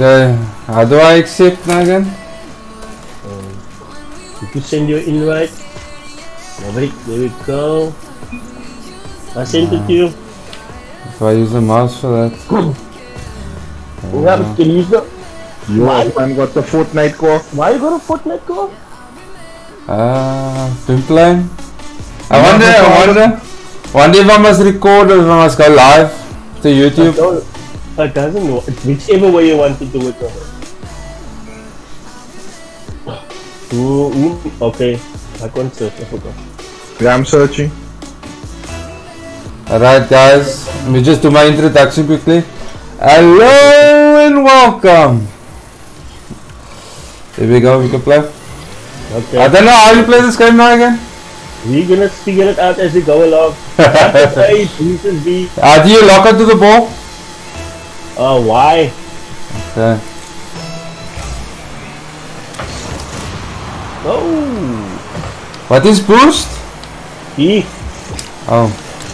Okay, how do I accept now again? If you send your invite, Maverick, there we go. I sent it to you. If I use a mouse for that. Yeah, but can you use the... You man got the Fortnite core. Why you got a Fortnite core? Been playing. I wonder if I must record or if I must go live to YouTube. It doesn't know. It's whichever way you want to do it. Okay. I can't search. I forgot. Yeah, I'm searching. Alright guys, let me just do my introduction quickly. Hello and welcome. Here we go, we can play. Okay. I don't know how you play this game now again. We're gonna figure it out as we go along. A, pieces B. Do you lock onto the ball? Why? Okay. Oh. What is boost? E. Oh.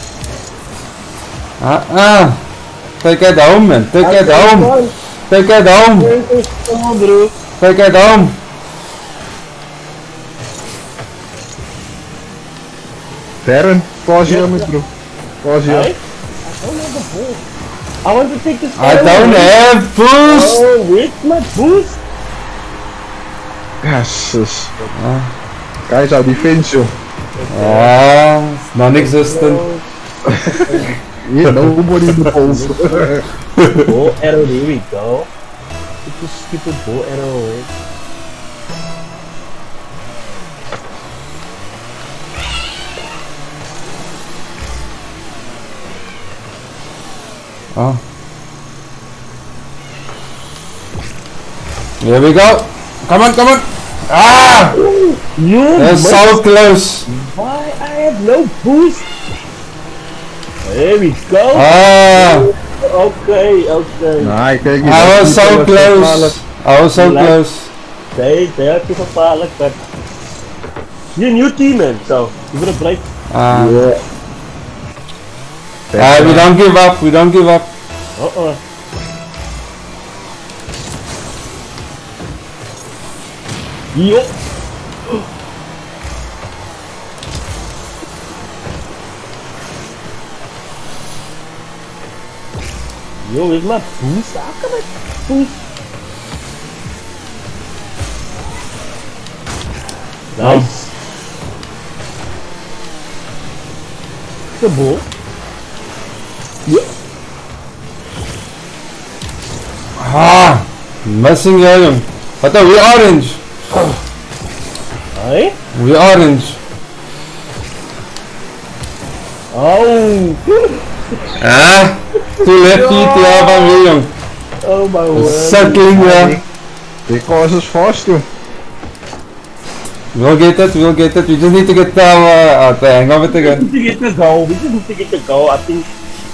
Take it home, man. Take it home. Take it home. Take it home. Darren, pause here, my bro. Pause here. I don't have the ball. I want to take this. I don't have boost. Oh, where's my boost? Yes. Guys, I'll defend you. It's non-existent. Yeah, nobody in the polls. Bow arrow, there we go. Get this stupid bow arrow away. Oh. Here we go. Come on, come on. They're so close. Why? I have no boost. There we go. Okay. Nah, I was so close. I was so close. They are too gevaarlijk, but you're a new team, man. So you gotta break. We don't give up. We don't give up. Yo. Yo, where's my boost? How come I boost? Nice. The ball. Yeah. Missing him. What are we orange? Hey? We orange. Oh. Two left feet here van William. Oh my word. Circling here. Because it's fast too. We'll get it, we'll get it. We just need to get the hang of it again. We just need to get the goal. We just need to get the goal. I think.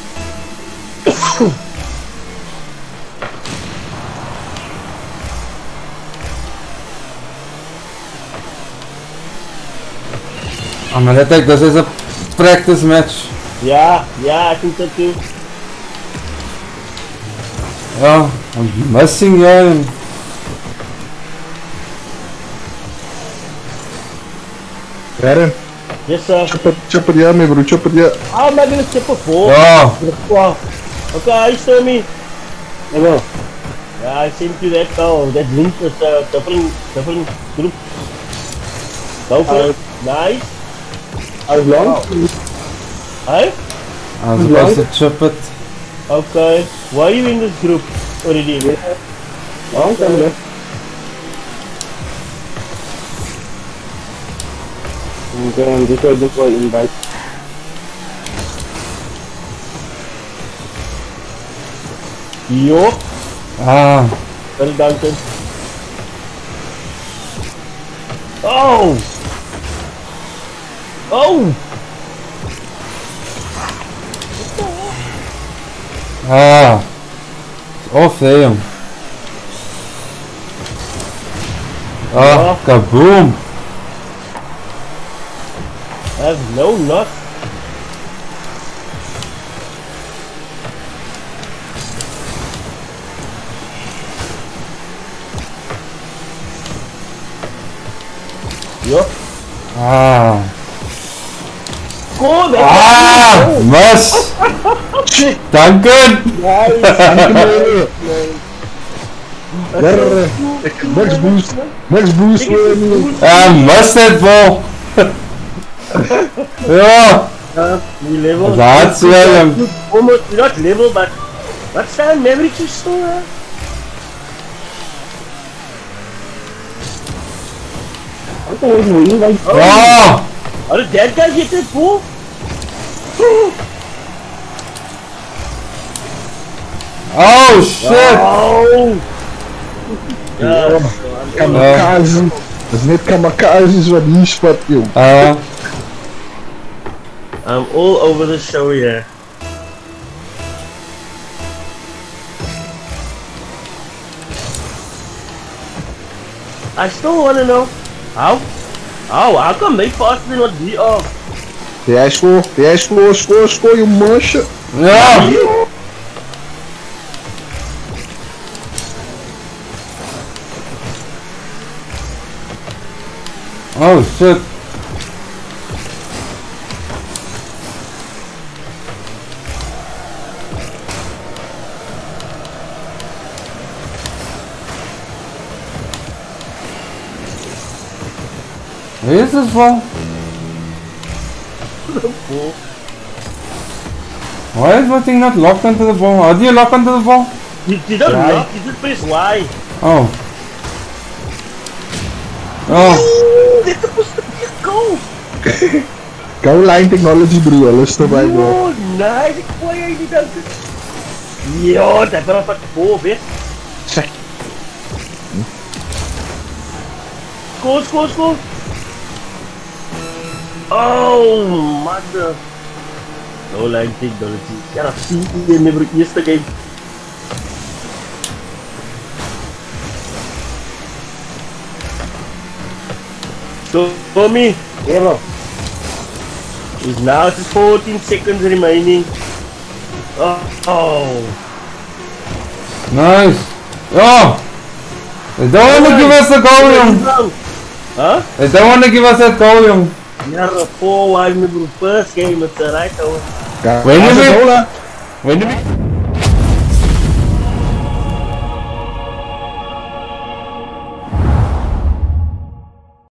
I'm gonna take this as a practice match. Yeah, I think so too. Oh, I'm missing him. Darren. Yes, sir. Chop it here, my bro. Chop it here. How am I gonna chip a ball? Oh. Okay, you show me. Hello. Yeah, I sent you that. Oh, that link is different group. Go for it. Nice. How long? Hey? I was supposed to chip it. Okay. Why are you in this group already? Long time left. Okay, I'm just waiting for invite. Yo. Well done, Tim. Oh! Off there. Kaboom! I have no luck. Ja. Ah. Kom, Mis! Shit! Danke! Max boost! Max boost! Mis net vol! Ja! Die level. That's well. Almost not level, but what's that memory store? Oh! How did that guy get that ball? Oh shit! Oh! Ja, Kamikaze! Dat is net kamikaze wat hier spat, joh. I'm all over the show here. I still want to know how come they faster than what we are? Jij scoor, je masje. Ja! Oh shit! Wie is this for? Why is that thing not locked onto the ball? How do you lock onto the ball? You don't lock, you just press Y. Oh. Oh. Ooh, that's supposed to be a goal. Goal line technology, bro. Alles erbij, bro. Oh, nice. Ik gooi je die dan. Ja, dat is wel wat voor, hè. Zeg. Score. Oh, mother. No line technology. Ja, dat zie je in de eerste game. So, Tommy. Yeah, bro. Is now just 14 seconds remaining. Oh. Nice. Oh. They don't want to give us a goal, young. Huh? They don't want to give us that goal, young. Yeah, 4-1 in the first game. It's right over. When do we?